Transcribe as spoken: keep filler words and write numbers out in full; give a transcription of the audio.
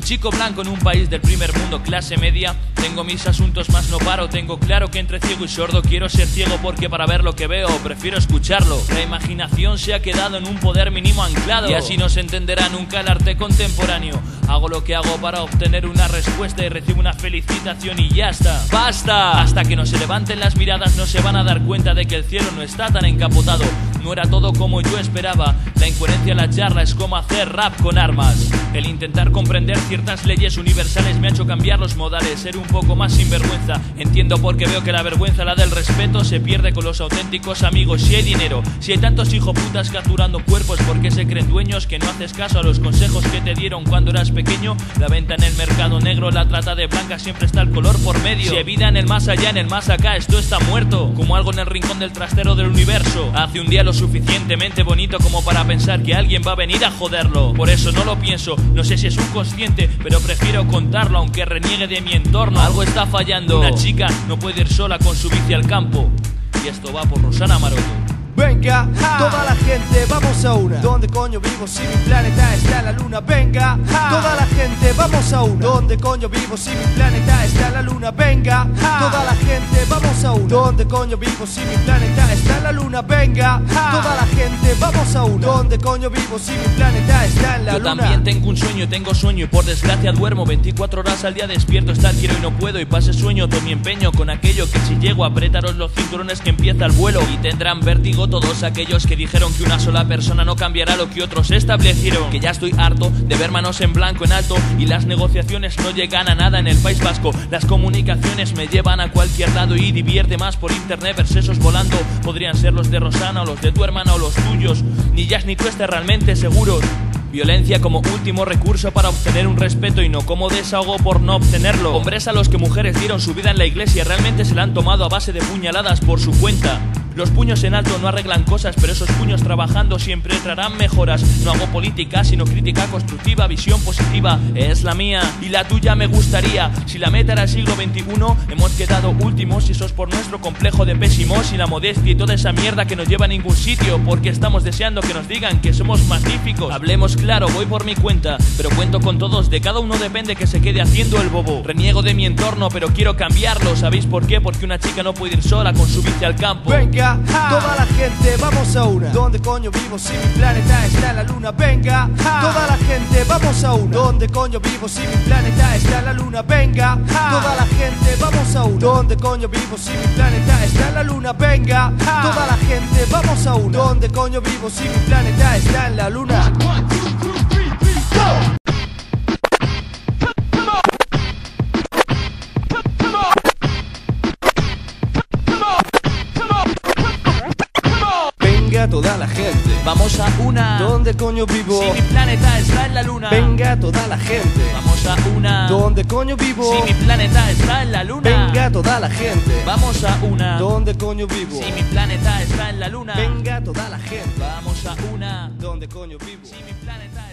chico blanco en un país del primer mundo, clase media. Tengo mis asuntos más no paro. Tengo claro que entre ciego y sordo quiero ser ciego, porque para ver lo que veo prefiero escucharlo. La imaginación se ha quedado en un poder mínimo anclado, y así no se entenderá nunca el arte contemporáneo. Hago lo que hago para obtener una respuesta y recibo una felicitación y ya está. ¡Basta! Hasta que no se levanten las miradas no se van a dar cuenta de que el cielo no está tan encapotado. No era todo como yo esperaba. La incoherencia en la charla es como hacer rap con armas. El intentar comprender ciertas leyes universales me ha hecho cambiar los modales, ser un poco más sinvergüenza. Entiendo porque veo que la vergüenza, la del respeto, se pierde con los auténticos amigos. Si hay dinero, si hay tantos hijoputas capturando cuerpos, porque se creen dueños, que no haces caso a los consejos que te dieron cuando eras pequeño. La venta en el mercado negro, la trata de blancas, siempre está el color por medio. Si hay vida en el más allá, en el más acá, esto está muerto, como algo en el rincón del trastero del universo. Hace un día lo suficientemente bonito como para pensar que alguien va a venir a joderlo. Por eso no lo pienso, no sé si es un consciente, pero prefiero contarlo aunque reniegue de mi entorno. Algo está fallando. Una chica no puede ir sola con su bici al campo. Y esto va por Rosana Maroto. Venga, ja. Toda la gente, vamos a una. ¿Dónde coño vivo si mi planeta está en la luna? Venga, ja. Toda la gente, vamos a una. ¿Dónde coño vivo si mi planeta está en la luna? Venga, ja. Toda la gente, vamos a una. ¿Dónde coño vivo si mi planeta está en la luna? Venga, ja. Toda la gente, vamos a una. ¿Dónde coño vivo si mi planeta está en la Yo luna? Yo también tengo un sueño, tengo sueño y por desgracia duermo veinticuatro horas al día despierto. Estar quiero y no puedo y pase sueño todo mi empeño con aquello que si llego, apretaros los cinturones que empieza el vuelo. Y tendrán vértigo todos aquellos que dijeron que una sola persona no cambiará lo que otros establecieron. Que ya estoy harto de ver manos en blanco en alto y las negociaciones no llegan a nada en el País Vasco. Las comunicaciones me llevan a cualquier lado y divierte más por internet ver sesos volando. Podrían ser los de Rosana o los de tu hermana o los tuyos. Ni Jazz ni tú estés realmente seguros. Violencia como último recurso para obtener un respeto y no como desahogo por no obtenerlo. Hombres a los que mujeres dieron su vida en la iglesia realmente se la han tomado a base de puñaladas por su cuenta. Los puños en alto no arreglan cosas, pero esos puños trabajando siempre traerán mejoras. No hago política, sino crítica constructiva, visión positiva. Es la mía y la tuya me gustaría. Si la meta era el siglo veintiuno, hemos quedado últimos y eso es por nuestro complejo de pésimos y la modestia y toda esa mierda que no lleva a ningún sitio, porque estamos deseando que nos digan que somos magníficos. Hablemos claro, voy por mi cuenta, pero cuento con todos, de cada uno depende que se quede haciendo el bobo. Reniego de mi entorno, pero quiero cambiarlo. ¿Sabéis por qué? Porque una chica no puede ir sola con su bici al campo. Venga, ja. Toda la gente, vamos a una. ¿Dónde coño vivo si mi planeta está en la luna? Venga, ja. Toda la gente, vamos a una. ¿Dónde coño vivo si mi planeta está en la luna? Venga, ja. Toda la gente, vamos a una. ¿Dónde coño vivo si mi planeta está en la luna? Venga, ja. Toda la gente, vamos a una. ¿Dónde coño vivo si mi planeta está en la luna? One, two, three, three, go. Toda la gente, vamos a una. ¿Dónde coño vivo? Si mi planeta está en la luna. Venga toda la gente, vamos a una. ¿Dónde coño vivo? Si mi planeta está en la luna. Venga toda la gente, vamos a una. ¿Dónde coño vivo? Si mi planeta está en la luna. Venga toda la gente, vamos a una. ¿Dónde coño vivo? Si mi planeta